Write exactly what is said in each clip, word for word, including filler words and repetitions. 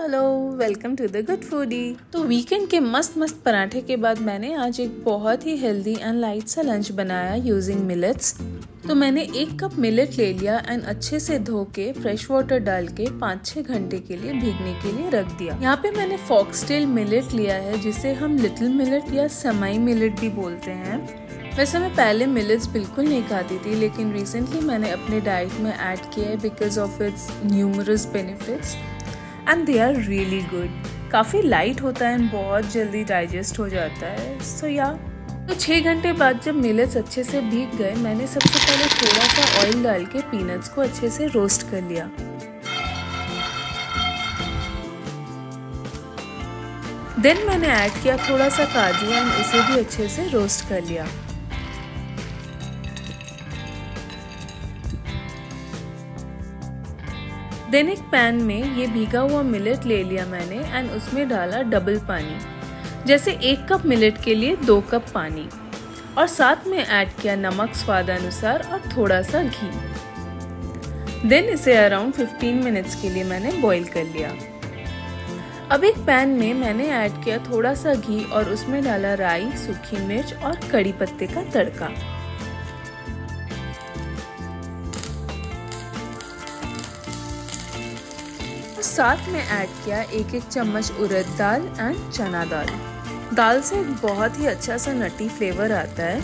Hello welcome to the good foodie. तो weekend के मस्त मस्त पराठे के बाद मैंने आज एक बहुत ही हेल्दी एंड लाइट सा लंच बनाया यूजिंग मिलेट्स। तो मैंने एक कप मिलेट ले लिया एंड अच्छे से धो के फ्रेश वाटर डाल के पाँच छः घंटे के लिए भीगने के लिए रख दिया। यहाँ पे मैंने फॉक्सटेल मिलेट लिया है जिसे हम लिटिल मिलेट या सेमाई मिलेट भी बोलते हैं। वैसे मैं पहले मिलेट्स बिल्कुल नहीं खाती थी, लेकिन रिसेंटली मैंने अपने डाइट में ऐड किया है because of its numerous benefits and they are really good. काफ़ी लाइट होता है एंड बहुत जल्दी डाइजेस्ट हो जाता है। सो so, या yeah. तो छः घंटे बाद जब मिलेट्स अच्छे से भीग गए, मैंने सबसे पहले थोड़ा सा ऑयल डाल के पीनट्स को अच्छे से रोस्ट कर लिया। देन मैंने ऐड किया थोड़ा सा काजू एंड उसे भी अच्छे से रोस्ट कर लिया। देन एक पैन में ये भीगा हुआ मिलेट ले लिया मैंने एंड उसमें डाला डबल पानी, जैसे एक कप मिलेट के लिए दो कप पानी, और साथ में ऐड किया नमक स्वाद अनुसार और थोड़ा सा घी। देन इसे अराउंड पंद्रह मिनट्स के लिए मैंने बॉईल कर लिया। अब एक पैन में मैंने ऐड किया थोड़ा सा घी और उसमें डाला राई, सूखी मिर्च और कड़ी पत्ते का तड़का। साथ में ऐड किया एक एक चम्मच उड़द दाल एंड चना दाल। दाल से एक बहुत ही अच्छा सा नटी फ्लेवर आता है।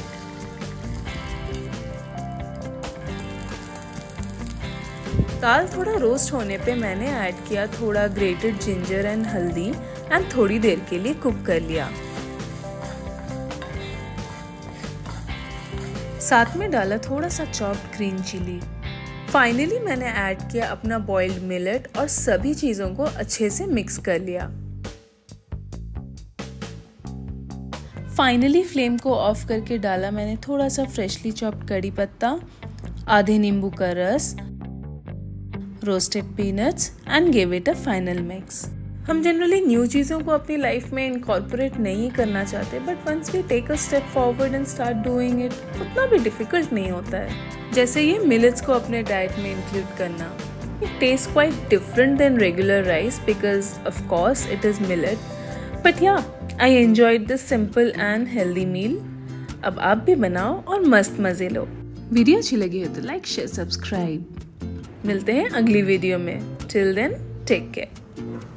दाल थोड़ा रोस्ट होने पे मैंने ऐड किया थोड़ा ग्रेटेड जिंजर एंड हल्दी एंड थोड़ी देर के लिए कुक कर लिया। साथ में डाला थोड़ा सा चॉप्ड ग्रीन चिली। फाइनली मैंने ऐड किया अपना बॉइल्ड मिलेट और सभी चीज़ों को अच्छे से मिक्स कर लिया। फाइनली फ्लेम को ऑफ करके डाला मैंने थोड़ा सा फ्रेशली चॉप्ड कड़ी पत्ता, आधे नींबू का रस, roasted peanuts and give it a final mix. हम जनरली न्यू चीज़ों को अपनी लाइफ में इनकॉर्पोरेट नहीं करना चाहते, but once we take a step forward and start doing it, उतना भी डिफिकल्ट नहीं होता है। जैसे ये मिलेट्स को अपने डाइट में इंक्लूड करना। It taste quite different than regular rice because of course it is millet, but या I enjoyed this simple and healthy meal. अब आप भी बनाओ और मस्त मजे लो। वीडियो अच्छी लगी हो तो लाइक शेयर सब्सक्राइब। मिलते हैं अगली वीडियो में। Till then take care.